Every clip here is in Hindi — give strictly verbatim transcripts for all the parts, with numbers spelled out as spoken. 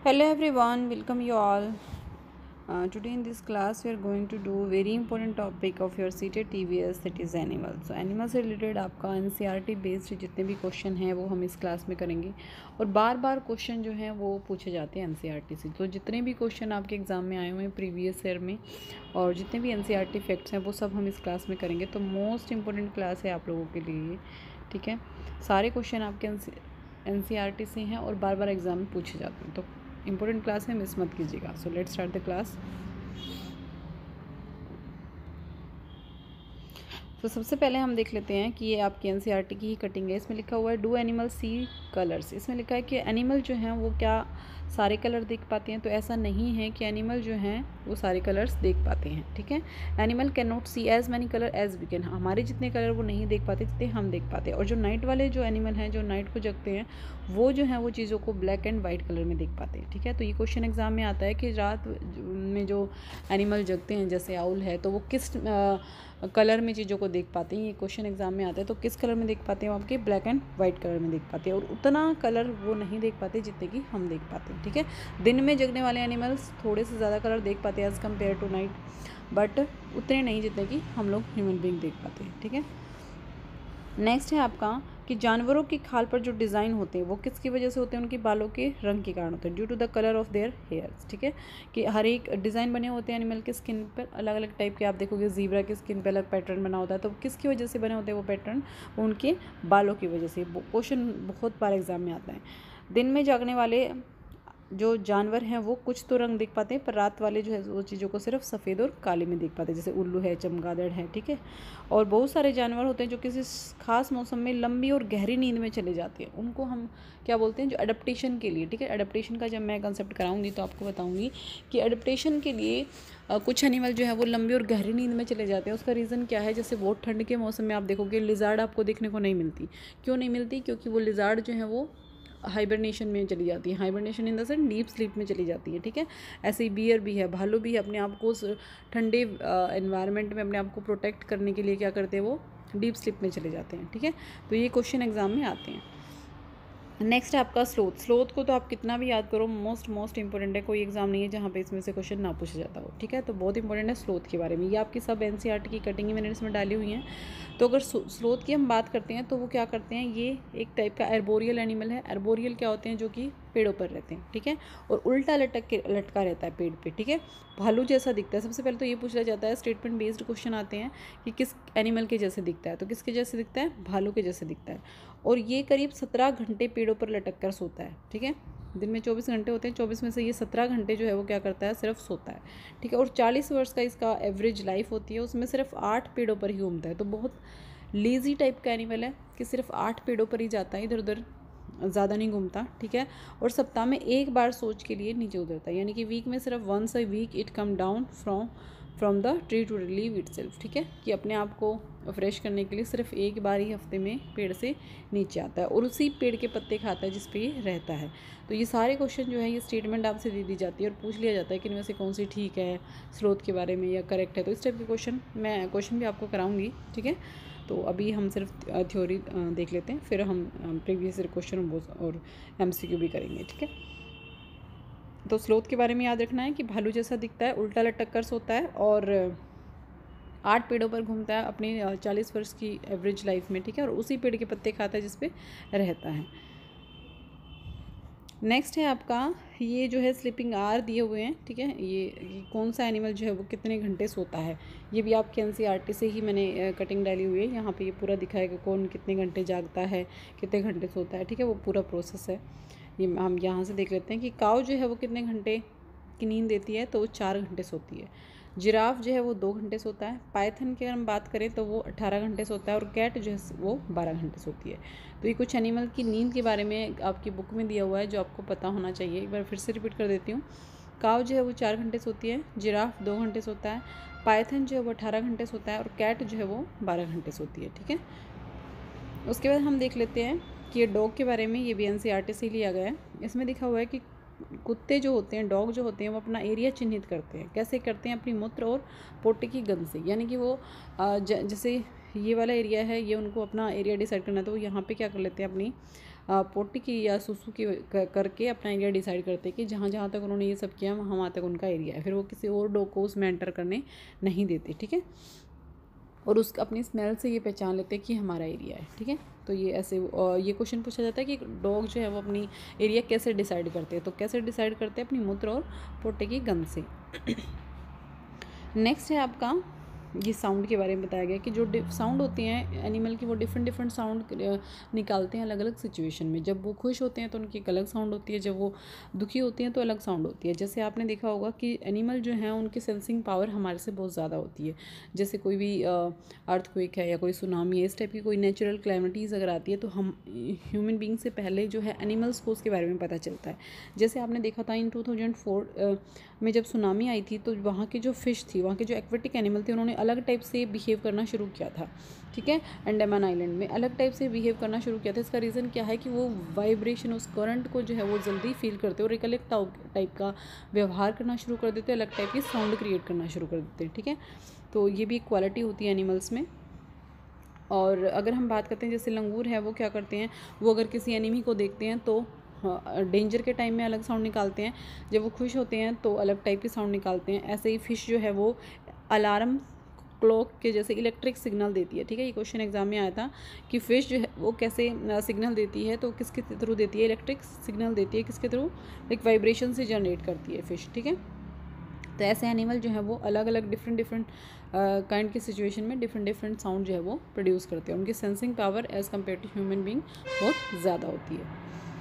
Hello everyone, welcome you all. Uh, today in this class we are going to do very important topic of your C T E T T V S, that is animal. So animal से रिलेटेड आपका N C R T based जितने भी क्वेश्चन हैं वो हम इस क्लास में करेंगे और बार बार क्वेश्चन जो हैं वो पूछे जाते हैं N C R T से। तो जितने भी क्वेश्चन आपके एग्ज़ाम में आए हुए हैं प्रीवियस ईयर में और जितने भी N C R T facts हैं वो सब हम इस क्लास में करेंगे। तो मोस्ट इम्पोर्टेंट क्लास है आप लोगों के लिए, ठीक है। सारे क्वेश्चन आपके N C R T से हैं और बार बार एग्ज़ाम में पूछे जाते हैं, तो इम्पोर्टेंट क्लास है, मिस मत कीजिएगा। So let's start the class. तो सबसे पहले हम देख लेते हैं कि ये आपकी N C R T की ही कटिंग है। इसमें लिखा हुआ है डू एनिमल सी कलर्स। इसमें लिखा है कि एनिमल जो हैं वो क्या सारे कलर देख पाते हैं, तो ऐसा नहीं है कि एनिमल जो हैं वो सारे कलर्स देख पाते हैं, ठीक है। Animal can not see as many colour as we can. हमारे जितने कलर वो नहीं देख पाते जितने हम देख पाते हैं। और जो नाइट वाले जो एनिमल हैं जो नाइट को जगते हैं वो जो हैं वो चीज़ों को ब्लैक एंड वाइट कलर में देख पाते हैं, ठीक है। तो ये क्वेश्चन एग्जाम में आता है कि रात में जो एनिमल जगते हैं जैसे आउल है तो वो किस आ, कलर में चीज़ों को देख पाते हैं। ये क्वेश्चन एग्जाम में आता है, तो किस कलर में देख पाते हैं वो आपके ब्लैक एंड वाइट कलर में देख पाते हैं और उतना कलर वो नहीं देख पाते जितने कि हम देख पाते हैं, ठीक है। दिन में जगने वाले एनिमल्स थोड़े से ज़्यादा कलर देख पाते हैं as compared to night, but उतने नहीं जितने कि हम लोग ह्यूमन बीइंग देख पाते हैं, ठीक है। नेक्स्ट है आपका कि जानवरों की खाल पर जो डिज़ाइन होते हैं वो किसकी वजह से होते हैं, उनके बालों के रंग के कारण होते हैं, due to the colour of their hairs, ठीक है। कि हर एक डिज़ाइन बने होते हैं एनिमल के स्किन पर, अलग अलग टाइप के। आप देखोगे ज़ीब्रा की स्किन पर अलग पैटर्न बना होता है, तो किसकी वजह से बने होते हैं वो पैटर्न, उनके बालों की वजह से। क्वेश्चन बहुत बार एग्जाम में आता है। दिन में जागने वाले जो जानवर हैं वो कुछ तो रंग देख पाते हैं, पर रात वाले जो है वो चीज़ों को सिर्फ सफ़ेद और काले में देख पाते हैं, जैसे उल्लू है, चमगादड़ है, ठीक है। और बहुत सारे जानवर होते हैं जो किसी खास मौसम में लंबी और गहरी नींद में चले जाते हैं, उनको हम क्या बोलते हैं, जो अडेप्टेशन के लिए, ठीक है। अडेप्टेशन का जब मैं कंसेप्ट कराऊंगी तो आपको बताऊंगी कि अडेप्टेशन के लिए आ, कुछ एनिमल जो है वो लंबी और गहरी नींद में चले जाते हैं। उसका रीज़न क्या है, जैसे बहुत ठंड के मौसम में आप देखोगे लिजार्ड आपको देखने को नहीं मिलती। क्यों नहीं मिलती? क्योंकि वो लिजार्ड जो है वो हाइबरनेशन में चली जाती है। Hibernation in the sense deep sleep में चली जाती है, ठीक है। ऐसे ही बियर भी है, भालू भी है, अपने आप को उस ठंडे एनवायरनमेंट में अपने आप को प्रोटेक्ट करने के लिए क्या करते हैं, वो डीप स्लीप में चले जाते हैं, ठीक है। तो ये क्वेश्चन एग्जाम में आते हैं। नेक्स्ट है आपका स्लोथ। स्लोथ को तो आप कितना भी याद करो, मोस्ट मोस्ट इंपॉर्टेंट है। कोई एग्जाम नहीं है जहाँ पे इसमें से क्वेश्चन ना पूछा जाता हो, ठीक है। तो बहुत इंपॉर्टेंट है स्लोथ के बारे में। ये आपकी सब एनसीईआरटी की कटिंग ही मैंने इसमें डाली हुई हैं। तो अगर स्लोथ की हम बात करते हैं तो वो क्या करते हैं, ये एक टाइप का एर्बोरियल एनिमल है। एर्बोरियल क्या होते हैं, जो कि पेड़ों पर रहते हैं, ठीक है। और उल्टा लटक के लटका रहता है पेड़ पे, ठीक है। भालू जैसा दिखता है। सबसे पहले तो ये पूछा जाता है, स्टेटमेंट बेस्ड क्वेश्चन आते हैं कि किस एनिमल के जैसे दिखता है, तो किसके जैसे दिखता है, भालू के जैसे दिखता है। और ये करीब सत्रह घंटे पेड़ों पर लटक कर सोता है, ठीक है। दिन में चौबीस घंटे होते हैं, चौबीस में से ये सत्रह घंटे जो है वो क्या करता है, सिर्फ सोता है, ठीक है। और चालीस वर्ष का इसका एवरेज लाइफ होती है, उसमें सिर्फ आठ पेड़ों पर ही घूमता है। तो बहुत लेज़ी टाइप का एनिमल है कि सिर्फ आठ पेड़ों पर ही जाता है, इधर उधर ज़्यादा नहीं घूमता, ठीक है। और सप्ताह में एक बार सोच के लिए नीचे उतरता है, यानी कि वीक में सिर्फ once a week it come down from from the tree to relieve itself, ठीक है। कि अपने आप को फ्रेश करने के लिए सिर्फ एक बार ही हफ्ते में पेड़ से नीचे आता है और उसी पेड़ के पत्ते खाता है जिस पे ये रहता है। तो ये सारे क्वेश्चन जो है ये स्टेटमेंट आपसे दे दी जाती है और पूछ लिया जाता है कि इनमें से कौन सी ठीक है स्लोथ के बारे में या करेक्ट है। तो इस टाइप के क्वेश्चन मैं क्वेश्चन भी आपको कराऊंगी, ठीक है। तो अभी हम सिर्फ थ्योरी देख लेते हैं, फिर हम प्रीवियस क्वेश्चन और एमसीक्यू भी करेंगे, ठीक है। तो स्लोथ के बारे में याद रखना है कि भालू जैसा दिखता है, उल्टा लटक कर सोता है और आठ पेड़ों पर घूमता है अपनी चालीस वर्ष की एवरेज लाइफ में, ठीक है। और उसी पेड़ के पत्ते खाता है जिस पे रहता है। नेक्स्ट है आपका, ये जो है स्लीपिंग आवर दिए हुए हैं, ठीक है। ये, ये कौन सा एनिमल जो है वो कितने घंटे सोता है, ये भी आपके एनसीईआरटी से ही मैंने कटिंग डाली हुई है। यहाँ पे ये पूरा दिखाएगा कौन कितने घंटे जागता है, कितने घंटे सोता है, ठीक है। वो पूरा प्रोसेस है। ये हम यहाँ से देख लेते हैं कि काऊ जो है वो कितने घंटे की नींद देती है, तो वो चार घंटे सोती है। जिराफ जो है वो दो घंटे सोता है। पाइथन की अगर हम बात करें तो वो अठारह घंटे सोता है और कैट जो है वो बारह घंटे सोती है। तो ये कुछ एनिमल की नींद के बारे में आपकी बुक में दिया हुआ है जो आपको पता होना चाहिए। एक बार फिर से रिपीट कर देती हूँ। काव जो है वो चार घंटे सोती है, जिराफ दो घंटे सोता है, पाइथन जो है वो अठारह घंटे सोता है और कैट जो है वो बारह घंटे सोती है, ठीक है। उसके बाद हम देख लेते हैं कि ये डॉग के बारे में, ये भी एनसीईआरटी से लिया गया है। इसमें लिखा हुआ है कि कुत्ते जो होते हैं, डॉग जो होते हैं, वो अपना एरिया चिन्हित करते हैं। कैसे करते हैं? अपनी मूत्र और पोटे की गंध से। यानी कि वो जैसे ये वाला एरिया है, ये उनको अपना एरिया डिसाइड करना है, तो वो यहाँ पे क्या कर लेते हैं, अपनी पोटी की या सुसु की करके अपना एरिया डिसाइड करते हैं कि जहाँ जहाँ तक उन्होंने ये सब किया वहाँ वहाँ तक उनका एरिया है। फिर वो किसी और डॉग को उसमें एंटर करने नहीं देते, ठीक है। और उस अपनी स्मेल से ये पहचान लेते हैं कि हमारा एरिया है, ठीक है। तो ये ऐसे ये क्वेश्चन पूछा जाता है कि डॉग जो है वो अपनी एरिया कैसे डिसाइड करते हैं। तो कैसे डिसाइड करते हैं? अपनी मूत्र और पोटे की गंध से। नेक्स्ट है आपका ये साउंड के बारे में बताया गया कि जो साउंड होती हैं एनिमल की वो डिफरेंट डिफरेंट साउंड निकालते हैं अलग अलग सिचुएशन में। जब वो खुश होते हैं तो उनकी एक अलग साउंड होती है, जब वो दुखी होती हैं तो अलग साउंड होती है। जैसे आपने देखा होगा कि एनिमल जो हैं उनकी सेंसिंग पावर हमारे से बहुत ज़्यादा होती है। जैसे कोई भी अर्थक्वेक है या कोई सुनामी है, इस टाइप की कोई नेचुरल क्लैमिटीज़ अगर आती है तो हम ह्यूमन बींग से पहले जो है एनिमल्स को उसके बारे में पता चलता है। जैसे आपने देखा था इन टू थाउजेंड फोर में जब सुनामी आई थी तो वहाँ की जो फ़िश थी, वहाँ के जो एक्वेटिक एनिमल थे, उन्होंने अलग टाइप से बिहेव करना शुरू किया था, ठीक है। अंडमान आइलैंड में अलग टाइप से बिहेव करना शुरू किया था। इसका रीज़न क्या है कि वो वाइब्रेशन, उस करंट को जो है वो जल्दी फील करते और एक अलग टाइप का व्यवहार करना शुरू कर देते, अलग टाइप की साउंड क्रिएट करना शुरू कर देते हैं, ठीक है। तो ये भी एक क्वालिटी होती है एनिमल्स में। और अगर हम बात करते हैं जैसे लंगूर है, वो क्या करते हैं, वो अगर किसी एनिमी को देखते हैं तो डेंजर के टाइम में अलग साउंड निकालते हैं, जब वो खुश होते हैं तो अलग टाइप की साउंड निकालते हैं। ऐसे ही फ़िश जो है वो अलार्म क्लॉक के जैसे इलेक्ट्रिक सिग्नल देती है, ठीक है। ये क्वेश्चन एग्जाम में आया था कि फ़िश जो है वो कैसे सिग्नल देती है, तो किसके थ्रू देती है? इलेक्ट्रिक सिग्नल देती है। किसके थ्रू? एक वाइब्रेशन से जनरेट करती है फ़िश, ठीक है। तो ऐसे एनिमल जो है वो अलग अलग डिफरेंट डिफरेंट काइंड की सिचुएशन में डिफरेंट डिफरेंट साउंड जो है वो प्रोड्यूस करते हैं। उनकी sensing power as compared to human being बहुत ज़्यादा होती है।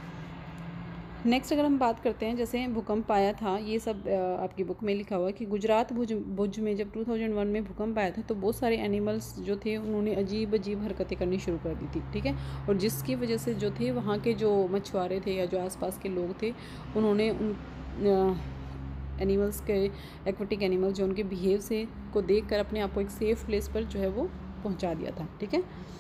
नेक्स्ट अगर हम बात करते हैं जैसे भूकंप आया था, ये सब आपकी बुक में लिखा हुआ है कि गुजरात भुज भुज में जब टू थाउजेंड वन में भूकंप आया था तो बहुत सारे एनिमल्स जो थे उन्होंने अजीब अजीब हरकतें करनी शुरू कर दी थी, ठीक है। और जिसकी वजह से जो थे वहाँ के जो मछुआरे थे या जो आसपास के लोग थे, उन्होंने उन एनिमल्स के एक्वेटिक एनिमल जो उनके बिहेव से को देख कर अपने आप को एक सेफ़ प्लेस पर जो है वो पहुँचा दिया था, ठीक है।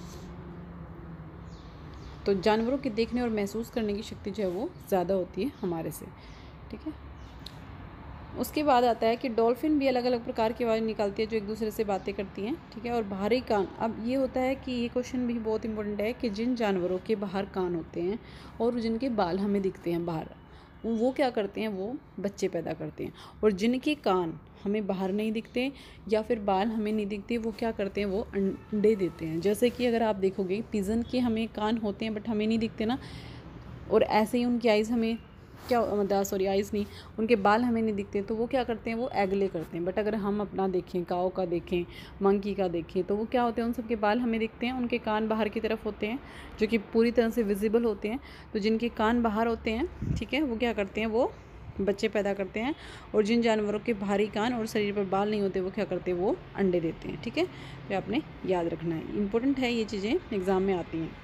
तो जानवरों के देखने और महसूस करने की शक्ति जो है वो ज़्यादा होती है हमारे से, ठीक है। उसके बाद आता है कि डॉल्फिन भी अलग अलग प्रकार की आवाज़ निकालती है जो एक दूसरे से बातें करती हैं, ठीक है। और बाहरी कान, अब ये होता है कि ये क्वेश्चन भी बहुत इंपॉर्टेंट है कि जिन जानवरों के बाहर कान होते हैं और जिनके बाल हमें दिखते हैं बाहर, वो क्या करते हैं? वो बच्चे पैदा करते हैं। और जिनके कान हमें बाहर नहीं दिखते या फिर बाल हमें नहीं दिखते, वो क्या करते हैं? वो अंडे देते हैं। जैसे कि अगर आप देखोगे पिजन के हमें कान होते हैं बट हमें नहीं दिखते ना, और ऐसे ही उनकी आइज़ हमें क्या मतलब सॉरी आइज़ नहीं, उनके बाल हमें नहीं दिखते, तो वो क्या करते हैं? वो एग ले करते हैं। बट अगर हम अपना देखें, काऊ का देखें, मंकी का देखें, तो वो क्या होते हैं? उन सब के बाल हमें दिखते हैं, उनके कान बाहर की तरफ होते हैं जो कि पूरी तरह से विजिबल होते हैं। तो जिनके कान बाहर होते हैं, ठीक है, वो क्या करते हैं? वो बच्चे पैदा करते हैं। और जिन जानवरों के बाहरी कान और शरीर पर बाल नहीं होते, वो क्या करते हैं? वो अंडे देते हैं, ठीक है। तो आपने याद रखना है, इंपॉर्टेंट है, ये चीज़ें एग्ज़ाम में आती हैं।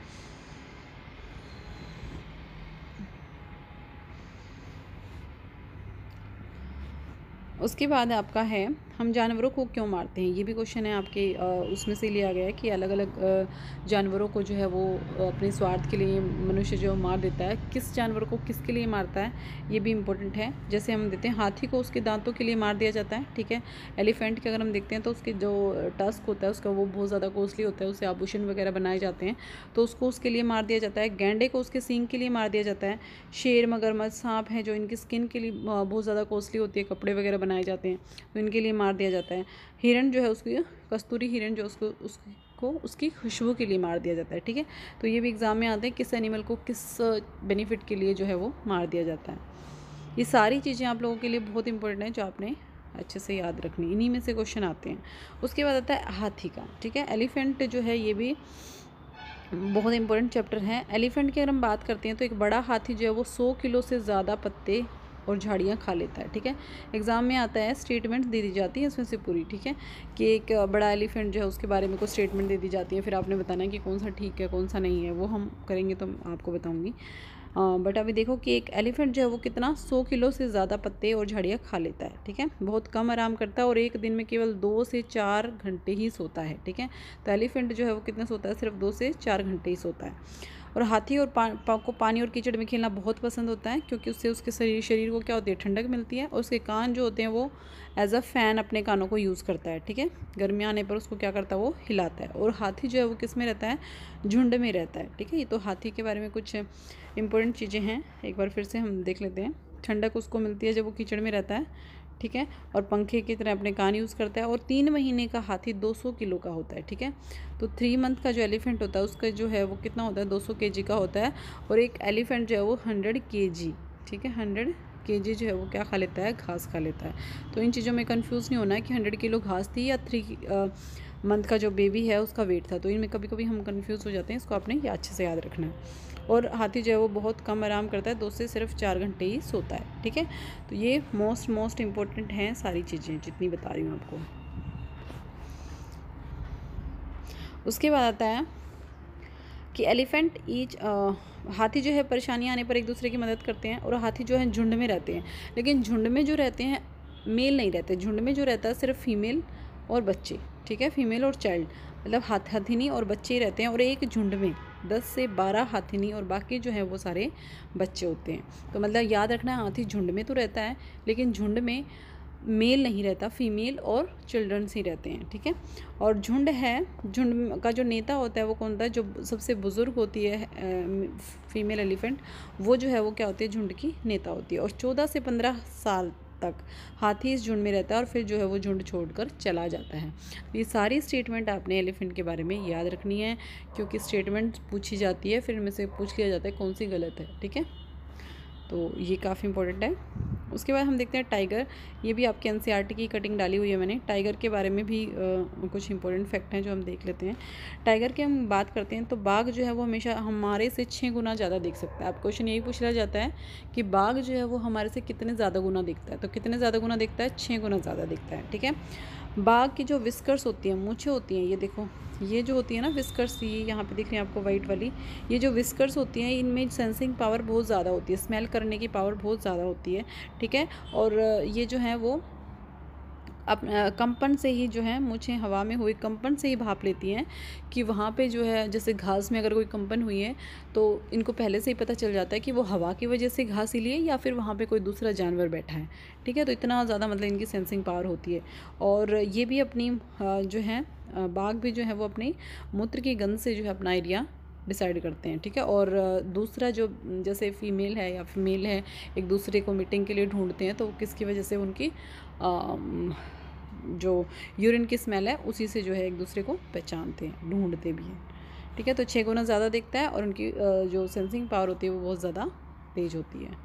उसके बाद आपका है हम जानवरों को क्यों मारते हैं, ये भी क्वेश्चन है आपके उसमें से लिया गया है कि अलग अलग जानवरों को जो है वो अपने स्वार्थ के लिए मनुष्य जो मार देता है, किस जानवर को किसके लिए मारता है, ये भी इम्पोर्टेंट है। जैसे हम देते हैं हाथी को उसके दांतों के लिए मार दिया जाता है, ठीक है। एलिफेंट के अगर हम देखते हैं तो उसके जो टस्क होता है उसका वो बहुत ज़्यादा कॉस्टली होता है, उससे आभूषण वगैरह बनाए जाते हैं, तो उसको उसके लिए मार दिया जाता है। गैंडे को उसके सींग के लिए मार दिया जाता है। शेर, मगरमच्छ, सांप हैं जो इनकी स्किन के लिए बहुत ज़्यादा कॉस्टली होती है, कपड़े वगैरह बनाए जाते हैं, तो इनके लिए मार दिया जाता है। हिरण जो है उसकी कस्तूरी हिरण जो उसको उसको उसकी खुशबू के लिए मार दिया जाता है, ठीक है। तो ये भी एग्ज़ाम में आते हैं किस एनिमल को किस बेनिफिट के लिए जो है वो मार दिया जाता है। ये सारी चीज़ें आप लोगों के लिए बहुत इंपॉर्टेंट है जो आपने अच्छे से याद रखनी, इन्हीं में से क्वेश्चन आते हैं। उसके बाद आता है हाथी का, ठीक है। एलिफेंट जो है ये भी बहुत इंपॉर्टेंट चैप्टर है। एलिफेंट की अगर हम बात करते हैं तो एक बड़ा हाथी जो है वो सौ किलो से ज़्यादा पत्ते और झाड़ियाँ खा लेता है, ठीक है। एग्ज़ाम में आता है, स्टेटमेंट दे दी जाती है इसमें से पूरी, ठीक है, कि एक बड़ा एलिफेंट जो है उसके बारे में कोई स्टेटमेंट दे दी जाती है, फिर आपने बताना है कि कौन सा ठीक है कौन सा नहीं है, वो हम करेंगे तो आपको बताऊँगी। बट अभी देखो कि एक एलिफेंट जो है वो कितना सौ किलो से ज़्यादा पत्ते और झाड़ियाँ खा लेता है, ठीक है। बहुत कम आराम करता है और एक दिन में केवल दो से चार घंटे ही सोता है, ठीक है। तो एलिफेंट जो है वो कितना सोता है? सिर्फ दो से चार घंटे ही सोता है। और हाथी और पा, पा, को पानी और कीचड़ में खेलना बहुत पसंद होता है, क्योंकि उससे उसके शरीर शरीर को क्या होती है, ठंडक मिलती है। और उसके कान जो होते हैं वो एज अ फ़ैन अपने कानों को यूज़ करता है, ठीक है। गर्मी आने पर उसको क्या करता है, वो हिलाता है। और हाथी जो है वो किस में रहता है, झुंड में रहता है, ठीक है। ये तो हाथी के बारे में कुछ इंपॉर्टेंट चीज़ें हैं, एक बार फिर से हम देख लेते हैं। ठंडक उसको मिलती है जब वो कीचड़ में रहता है, ठीक है। और पंखे की तरह अपने कान यूज़ करता है। और तीन महीने का हाथी दो सौ किलो का होता है, ठीक है। तो थ्री मंथ का जो एलिफेंट होता है उसका जो है वो कितना होता है, दो सौ केजी का होता है। और एक एलिफेंट जो है वो हंड्रेड केजी, ठीक है, हंड्रेड केजी जो है वो क्या खा लेता है, घास खा लेता है। तो इन चीज़ों में कंफ्यूज नहीं होना है कि हंड्रेड किलो घास थी या थ्री मंथ का जो बेबी है उसका वेट था। तो इनमें कभी कभी हम कंफ्यूज हो जाते हैं, इसको आपने अच्छे से याद रखना है। और हाथी जो है वो बहुत कम आराम करता है, दो से सिर्फ चार घंटे ही सोता है, ठीक है। तो ये मोस्ट मोस्ट इम्पोर्टेंट हैं सारी चीज़ें जितनी बता रही हूँ आपको। उसके बाद आता है कि एलिफेंट ईच हाथी जो है परेशानी आने पर एक दूसरे की मदद करते हैं। और हाथी जो है झुंड में रहते हैं, लेकिन झुंड में जो रहते हैं मेल नहीं रहते। झुंड में जो रहता है सिर्फ फीमेल और बच्चे, ठीक है, फीमेल और चाइल्ड, मतलब हाथ हथिनी और बच्चे ही रहते हैं। और एक झुंड में दस से बारह हाथिनी और बाकी जो है वो सारे बच्चे होते हैं। तो मतलब याद रखना, हाथी झुंड में तो रहता है लेकिन झुंड में मेल नहीं रहता, फीमेल और चिल्ड्रंस ही रहते हैं, ठीक है। और झुंड है, झुंड का जो नेता होता है वो कौन होता है, जो सबसे बुज़ुर्ग होती है फीमेल एलिफेंट, वो जो है वो क्या होती है, झुंड की नेता होती है। और चौदह से पंद्रह साल तक हाथी इस झुंड में रहता है और फिर जो है वो झुंड छोड़कर चला जाता है। ये सारी स्टेटमेंट आपने एलिफेंट के बारे में याद रखनी है, क्योंकि स्टेटमेंट पूछी जाती है फिर इनमें से पूछ लिया जाता है कौन सी गलत है, ठीक है। तो ये काफ़ी इंपॉर्टेंट है। उसके बाद हम देखते हैं टाइगर। ये भी आपके एनसीईआरटी की कटिंग डाली हुई है मैंने। टाइगर के बारे में भी आ, कुछ इंपॉर्टेंट फैक्ट हैं जो हम देख लेते हैं। टाइगर की हम बात करते हैं तो बाघ जो है वो हमेशा हमारे से छः गुना ज़्यादा दिख सकता है। आप क्वेश्चन यही पूछ लिया जाता है कि बाघ जो है वो हमारे से कितने ज़्यादा गुना दिखता है, तो कितने ज़्यादा गुना दिखता है, छः गुना ज़्यादा दिखता है, ठीक है। बाघ की जो विस्कर्स होती हैं, मूँछें होती हैं, ये देखो, ये जो होती है ना विस्कर्स, ये यहाँ पे दिख रही है आपको वाइट वाली, ये जो विस्कर्स होती हैं इनमें सेंसिंग पावर बहुत ज़्यादा होती है, स्मेल करने की पावर बहुत ज़्यादा होती है, ठीक है। और ये जो है वो अप कंपन से ही जो है मूँछें हवा में हुई कंपन से ही भाप लेती हैं कि वहाँ पे जो है, जैसे घास में अगर कोई कंपन हुई है तो इनको पहले से ही पता चल जाता है कि वो हवा की वजह से घास हिली है या फिर वहाँ पे कोई दूसरा जानवर बैठा है, ठीक है। तो इतना ज़्यादा मतलब इनकी सेंसिंग पावर होती है। और ये भी अपनी जो है बाघ भी जो है वो अपनी मूत्र की गंध से जो है अपना एरिया डिसाइड करते हैं, ठीक है। और दूसरा जो जैसे फीमेल है या फीमेल है एक दूसरे को मीटिंग के लिए ढूंढते हैं, तो किसकी वजह से, उनकी आ, जो यूरिन की स्मेल है उसी से जो है एक दूसरे को पहचानते हैं, ढूंढते भी हैं, ठीक है। तो छः गुना ज़्यादा दिखता है और उनकी जो सेंसिंग पावर होती है वो बहुत ज़्यादा तेज होती है।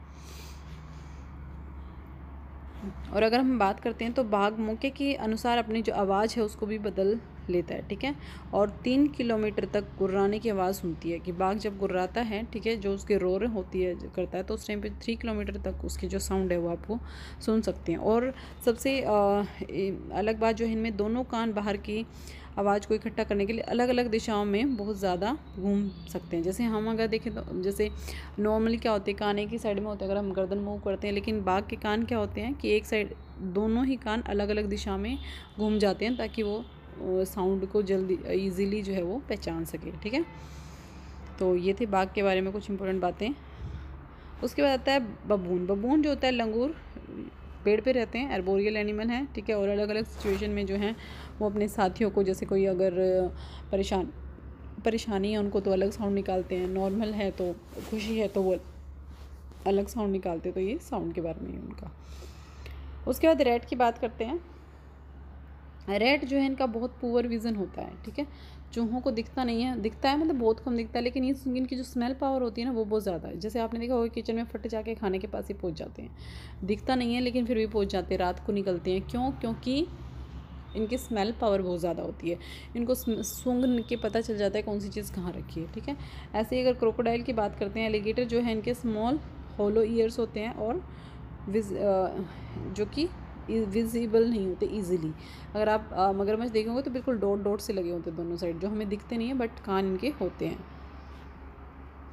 और अगर हम बात करते हैं तो बाघ मौके के अनुसार अपनी जो आवाज़ है उसको भी बदल लेता है, ठीक है। और तीन किलोमीटर तक गुर्राने की आवाज़ सुनती है कि बाघ जब गुर्राता है, ठीक है, जो उसके रोर होती है करता है, तो उस टाइम पे थ्री किलोमीटर तक उसकी जो साउंड है वो आपको सुन सकते हैं। और सबसे आ, अलग बात जो है, इनमें दोनों कान बाहर की आवाज़ को इकट्ठा करने के लिए अलग अलग दिशाओं में बहुत ज़्यादा घूम सकते हैं। जैसे हम अगर देखें तो जैसे नॉर्मली क्या होते हैं, कान एक ही साइड में होते हैं अगर हम गर्दन मूव करते हैं, लेकिन बाघ के कान क्या होते हैं कि एक साइड, दोनों ही कान अलग अलग दिशा में घूम जाते हैं ताकि वो साउंड को जल्दी ईजीली जो है वो पहचान सके, ठीक है। तो ये थे बाघ के बारे में कुछ इंपॉर्टेंट बातें। उसके बाद आता है बबून। बबून जो होता है लंगूर, पेड़ पे रहते हैं, अर्बोरियल एनिमल हैं, ठीक है। और अलग अलग सिचुएशन में जो हैं वो अपने साथियों को, जैसे कोई अगर परेशान परेशानी है उनको तो अलग साउंड निकालते हैं, नॉर्मल है तो खुशी है तो वो अलग साउंड निकालते हैं। तो ये साउंड के बारे में है उनका। उसके बाद रेड की बात करते हैं। रेड जो है इनका बहुत पुअर विज़न होता है, ठीक है। चूहों को दिखता नहीं है, दिखता है मतलब बहुत कम दिखता है, लेकिन ये इनकी जो स्मेल पावर होती है ना वो बहुत ज़्यादा है। जैसे आपने देखा होगा किचन में फट जाके खाने के पास ही पहुंच जाते हैं, दिखता नहीं है लेकिन फिर भी पहुंच जाते हैं, रात को निकलते हैं। क्यों? क्योंकि इनकी स्मेल पावर बहुत ज़्यादा होती है, इनको सूंघ के पता चल जाता है कौन सी चीज़ कहाँ रखी है, ठीक है। ऐसे ही अगर क्रोकोडाइल की बात करते हैं, एलिगेटर जो है इनके स्मॉल होलो ईयर्स होते हैं और विज जो कि विजिबल नहीं होते ईजिली। अगर आप मगरमच्छ देखोगे तो बिल्कुल डॉट डॉट से लगे होते हैं दोनों साइड, जो हमें दिखते नहीं है बट कान इनके होते हैं।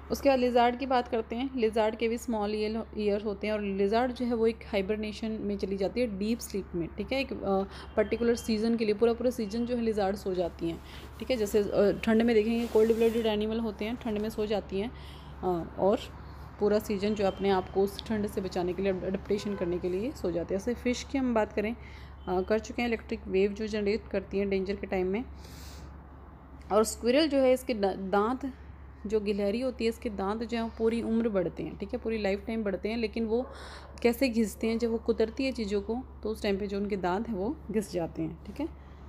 उसके बाद लिजार्ड की बात करते हैं। लिजार्ड के भी स्मॉल ईयर होते हैं और लिजार्ड जो है वो एक हाइबरनेशन में चली जाती है, डीप स्लीप में, ठीक है। एक पर्टिकुलर सीजन के लिए पूरा पूरा सीजन जो है लिजार्ड सो जाती हैं, ठीक है। जैसे ठंड में देखेंगे कोल्ड ब्लडेड एनिमल होते हैं, ठंड में सो जाती हैं और पूरा सीजन जो अपने आप को उस ठंड से बचाने के लिए, अडेप्टेशन करने के लिए सो जाते हैं। जैसे फ़िश की हम बात करें, आ, कर चुके हैं, इलेक्ट्रिक वेव जो जनरेट करती हैं डेंजर के टाइम में। और स्क्विरल जो है इसके दांत जो गिलहरी होती है, इसके दांत जो है पूरी उम्र बढ़ते हैं, ठीक है, पूरी लाइफ टाइम बढ़ते हैं। लेकिन वो कैसे घिसते हैं, जब वो कुतरती है चीज़ों को तो उस टाइम पे जो उनके दांत हैं वो घिस जाते हैं, ठीक है।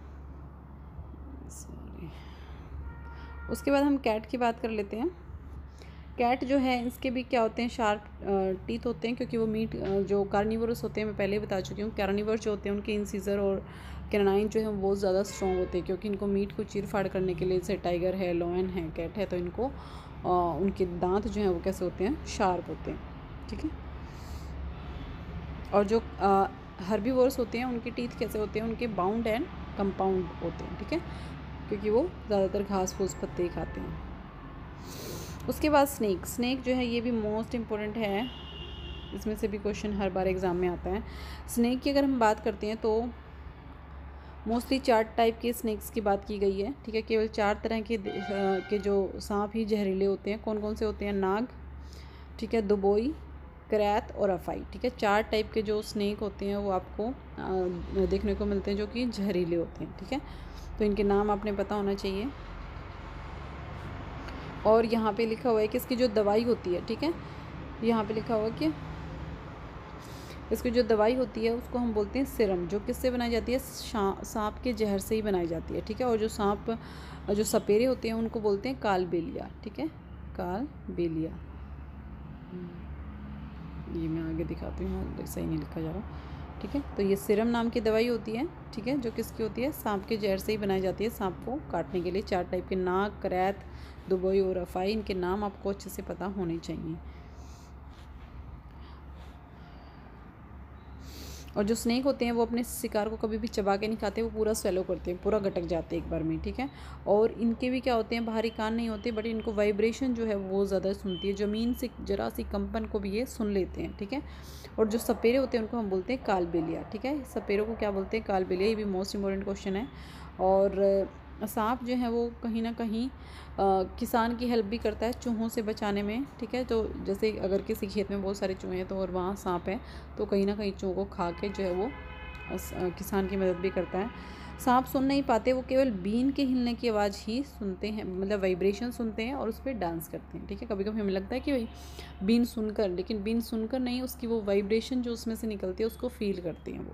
सॉरी। उसके बाद हम कैट की बात कर लेते हैं। कैट जो है इसके भी क्या होते हैं, शार्प टीथ होते हैं, क्योंकि वो मीट जो कार्निवोरस होते हैं, मैं पहले ही बता चुकी हूँ। कार्निवर जो होते हैं उनके इंसीजर और कैनाइन जो है वो ज़्यादा स्ट्रॉन्ग होते हैं, क्योंकि इनको मीट को चीर फाड़ करने के लिए, जैसे टाइगर है, लॉयन है, कैट है, तो इनको आ, उनके दांत जो हैं वो कैसे होते हैं, शार्प होते हैं, ठीक है। और जो हर्बीवोर्स होते हैं उनके टीथ कैसे होते हैं, उनके बाउंड एंड कंपाउंड होते हैं, ठीक है, क्योंकि वो ज़्यादातर घास फूस पत्ते ही खाते हैं। उसके बाद स्नेक स्नेक जो है ये भी मोस्ट इम्पोर्टेंट है, इसमें से भी क्वेश्चन हर बार एग्ज़ाम में आता है। स्नेक की अगर हम बात करते हैं तो मोस्टली चार टाइप के स्नेक्स की बात की गई है, ठीक है। केवल चार तरह के के जो सांप ही जहरीले होते हैं। कौन कौन से होते हैं, नाग, ठीक है, दुबोई, करैत और अफाई, ठीक है। चार टाइप के जो स्नेक होते हैं वो आपको आ, देखने को मिलते हैं जो कि जहरीले होते हैं, ठीक है। तो इनके नाम आपने पता होना चाहिए। और यहाँ पे लिखा हुआ है कि इसकी जो दवाई होती है, ठीक है, यहाँ पे लिखा हुआ है कि इसकी जो दवाई होती है उसको हम बोलते हैं सिरम, जो किससे बनाई जाती है, सांप के जहर से ही बनाई जाती है, ठीक है। और जो सांप जो सपेरे होते हैं उनको बोलते हैं कालबेलिया, ठीक है, कालबेलिया। ये मैं आगे दिखाती हूँ, सही नहीं लिखा जा रहा, ठीक है। तो ये सिरम नाम की दवाई होती है, ठीक है, जो किसकी होती है, सांप के जहर से ही बनाई जाती है, सांप को काटने के लिए। चार टाइप के, नाग, करैत, दुबोई और अफाई, इनके नाम आपको अच्छे से पता होने चाहिए। और जो स्नेक होते हैं वो अपने शिकार को कभी भी चबा के नहीं खाते, वो पूरा स्वेलो करते हैं, पूरा गटक जाते हैं एक बार में, ठीक है। और इनके भी क्या होते हैं, बाहरी कान नहीं होते, बट इनको वाइब्रेशन जो है वो ज़्यादा सुनती है, ज़मीन से जरा सी कंपन को भी ये सुन लेते हैं, ठीक है। और जो सपेरे होते हैं उनको हम बोलते हैं कालबेलिया, ठीक है। सपेरों को क्या बोलते हैं, कालबेलिया। ये भी मोस्ट इम्पोर्टेंट क्वेश्चन है। और सांप जो है वो कहीं ना कहीं आ, किसान की हेल्प भी करता है चूहों से बचाने में, ठीक है। तो जैसे अगर किसी खेत में बहुत सारे चूहे हैं तो और वहाँ सांप है तो कहीं ना कहीं चूहों को खा के जो है वो आ, किसान की मदद भी करता है। सांप सुन नहीं पाते, वो केवल बीन के हिलने की आवाज़ ही सुनते हैं, मतलब वाइब्रेशन सुनते हैं और उस पर डांस करते हैं, ठीक है। कभी कभी हमें लगता है कि भाई बीन सुनकर, लेकिन बीन सुनकर नहीं, उसकी वो वाइब्रेशन जो उसमें से निकलती है उसको फील करते हैं वो।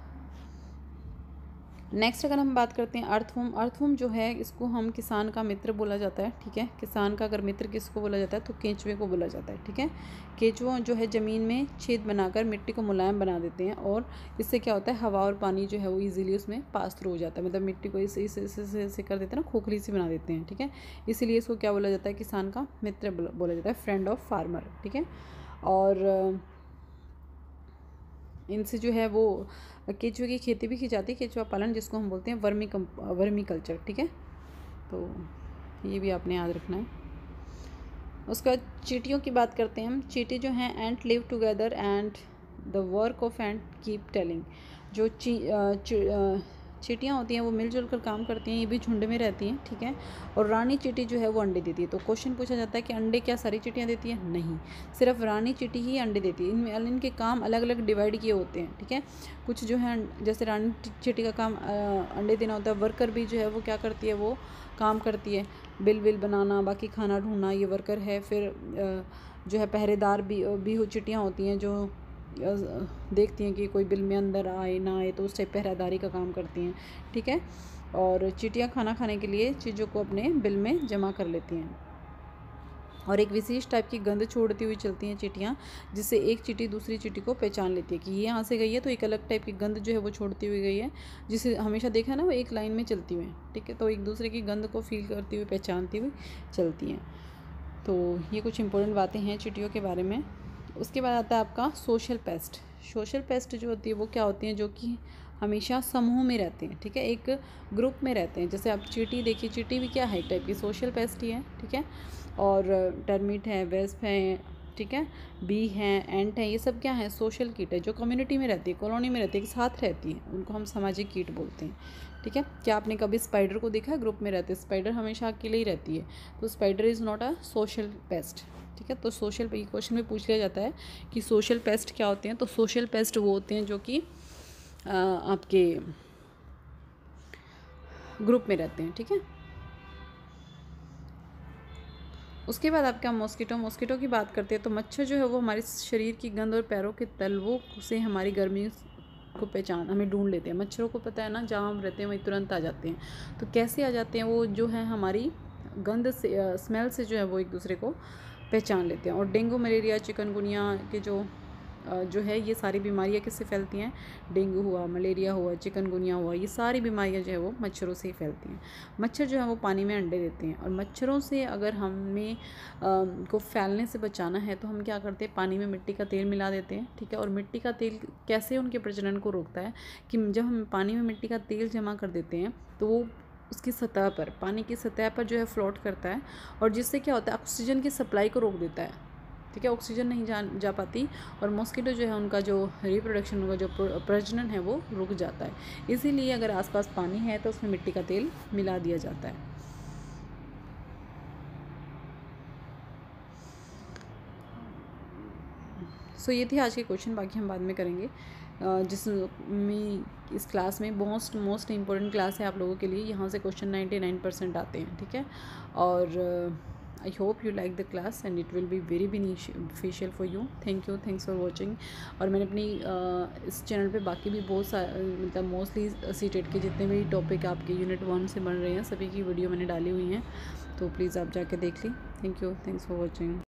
नेक्स्ट अगर हम बात करते हैं अर्थवर्म, अर्थवर्म जो है इसको हम किसान का मित्र बोला जाता है, ठीक है। किसान का अगर मित्र किसको बोला जाता है तो केंचुए को बोला जाता है, ठीक है। केंचुआ जो है ज़मीन में छेद बनाकर मिट्टी को मुलायम बना देते हैं और इससे क्या होता है, हवा और पानी जो है वो इजीली उसमें पास थ्रू हो जाता है, मतलब मिट्टी को इसे इसे इसे कर देते हैं ना, खोखली सी बना देते हैं, ठीक है। इसीलिए इसको क्या बोला जाता है, किसान का मित्र बोला जाता है, फ्रेंड ऑफ फार्मर, ठीक है। और इनसे जो है वो केचुए की खेती भी की जाती है, केचुआ पालन, जिसको हम बोलते हैं वर्मी कम वर्मी कल्चर, ठीक है। तो ये भी आपने याद रखना है। उसके बाद चींटियों की बात करते हैं हम। चींटी जो हैं, ant live together and the work of ant keep telling. जो ची, ची चींटियाँ होती हैं वो मिलजुल कर काम करती हैं, ये भी झुंड में रहती हैं, ठीक है। और रानी चींटी जो है वो अंडे देती है। तो क्वेश्चन पूछा जाता है कि अंडे क्या सारी चींटियाँ देती हैं, नहीं, सिर्फ रानी चींटी ही अंडे देती है। इनमें इनके काम अलग अलग डिवाइड किए होते हैं, ठीक है। कुछ जो है जैसे रानी चींटी का काम अंडे देना होता है, वर्कर भी जो है वो क्या करती है, वो काम करती है, बिल विल बनाना, बाकी खाना ढूंढना, ये वर्कर है। फिर जो है पहरेदार भी भी चींटियाँ होती हैं जो देखती हैं कि कोई बिल में अंदर आए ना आए, तो उस टाइप पहरेदारी का काम करती हैं, ठीक है। और चींटियाँ खाना खाने के लिए चीज़ों को अपने बिल में जमा कर लेती हैं और एक विशेष टाइप की गंध छोड़ती हुई चलती हैं चींटियाँ, जिससे एक चींटी दूसरी चींटी को पहचान लेती है कि ये यहाँ से गई है, तो एक अलग टाइप की गंध जो है वो छोड़ती हुई गई है, जिसे हमेशा देखा ना वो एक लाइन में चलती हुई, ठीक है। तो एक दूसरे की गंध को फील करती हुई, पहचानती हुई चलती हैं। तो ये कुछ इंपॉर्टेंट बातें हैं चींटियों के बारे में। उसके बाद आता है आपका सोशल पेस्ट। सोशल पेस्ट जो होती है वो क्या होती हैं, जो कि हमेशा समूह में रहते हैं, ठीक है, एक ग्रुप में रहते हैं। जैसे आप चींटी देखिए, चींटी भी क्या है, एक टाइप की सोशल पेस्ट ही है, ठीक है। और टर्मिट है, वेस्प है, ठीक है, बी हैं, एंट है, ये सब क्या है, सोशल कीट है, जो कम्युनिटी में रहती है, कॉलोनी में रहती है, साथ रहती है, उनको हम सामाजिक कीट बोलते हैं, ठीक है। क्या आपने कभी स्पाइडर को देखा है ग्रुप में रहते? स्पाइडर हमेशा अकेले ही रहती है, तो spider is not a social pest, ठीक है। तो सोशल पे क्वेश्चन में पूछ लिया जाता है कि सोशल पेस्ट क्या होते हैं, तो सोशल पेस्ट वो होते हैं जो कि आपके ग्रुप में रहते हैं, ठीक है। उसके बाद आपका मॉस्किटो, मॉस्किटो की बात करते हैं तो मच्छर जो है वो हमारे शरीर की गंध और पैरों के तलवों से हमारी गर्मी को पहचान हमें ढूंढ लेते हैं। मच्छरों को पता है ना, जहाँ हम रहते हैं वहीं तुरंत आ जाते हैं। तो कैसे आ जाते हैं वो, जो है हमारी गंध से, स्मेल से जो है वो एक दूसरे को पहचान लेते हैं। और डेंगू, मलेरिया, चिकनगुनिया के जो जो है ये सारी बीमारियां किससे फैलती हैं? डेंगू हुआ, मलेरिया हुआ, चिकनगुनिया हुआ, ये सारी बीमारियां जो है वो मच्छरों से ही फैलती हैं। मच्छर जो है वो पानी में अंडे देते हैं, और मच्छरों से अगर हमें को फैलने से बचाना है तो हम क्या करते हैं, पानी में मिट्टी का तेल मिला देते हैं, ठीक है। और मिट्टी का तेल कैसे उनके प्रजनन को रोकता है कि जब हम पानी में मिट्टी का तेल जमा कर देते हैं तो वो उसकी सतह पर, पानी की सतह पर जो है फ्लोट करता है, और जिससे क्या होता है, ऑक्सीजन की सप्लाई को रोक देता है, ठीक है। ऑक्सीजन नहीं जा जा पाती, और मॉस्किटो जो है उनका जो रिप्रोडक्शन होगा, जो प्रजनन है वो रुक जाता है। इसीलिए अगर आसपास पानी है तो उसमें मिट्टी का तेल मिला दिया जाता है। सो so, ये थी आज के क्वेश्चन, बाकी हम बाद में करेंगे। जिसमें इस क्लास में मोस्ट मोस्ट इम्पोर्टेंट क्लास है आप लोगों के लिए, यहाँ से क्वेश्चन नाइन्टी नाइन परसेंट आते हैं, ठीक है। और I hope you like the class and it will be very beneficial for you. Thank you, thanks for watching. और मैंने अपनी uh, इस चैनल पे बाकी भी बहुत सारे, मतलब मोस्टली सी टेट के जितने भी टॉपिक आपके यूनिट वन से बन रहे हैं, सभी की वीडियो मैंने डाली हुई हैं, तो प्लीज़ आप जाके देख ली। Thank you, thanks for watching.